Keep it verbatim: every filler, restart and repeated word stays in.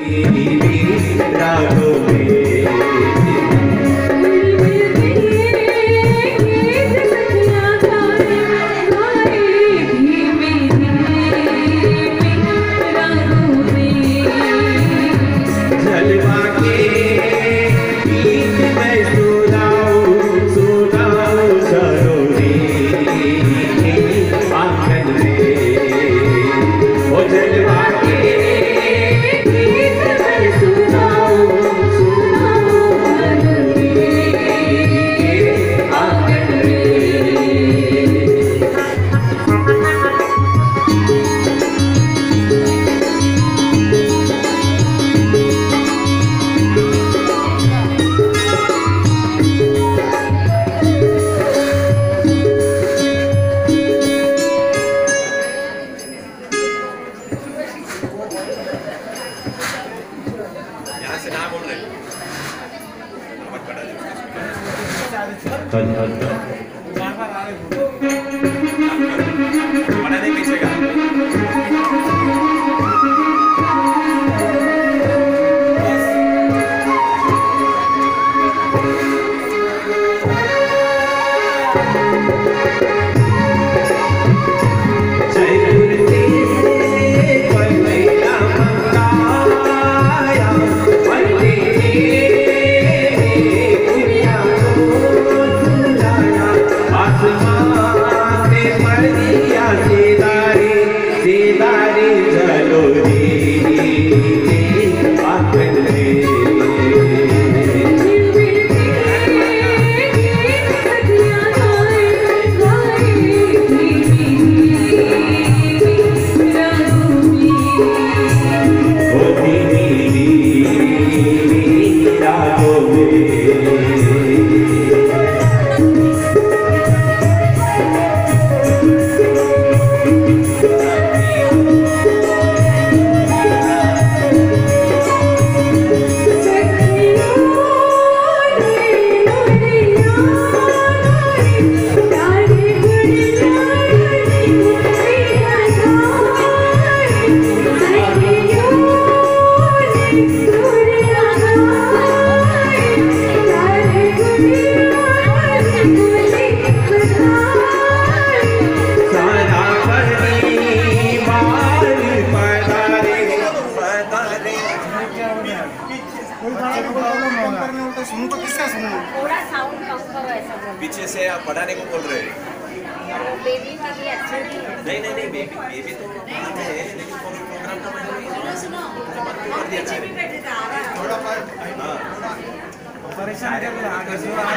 रातों में पीछे से आप पढ़ाने को बोल रहे हैं। बेबी के लिए अच्छा नहीं है। नहीं नहीं नहीं बेबी बेबी तो आते हैं लेकिन प्रोग्राम का मतलब सुनो पीछे भी बैठे जा रहा है थोड़ा पर हां परेशान कर रहा है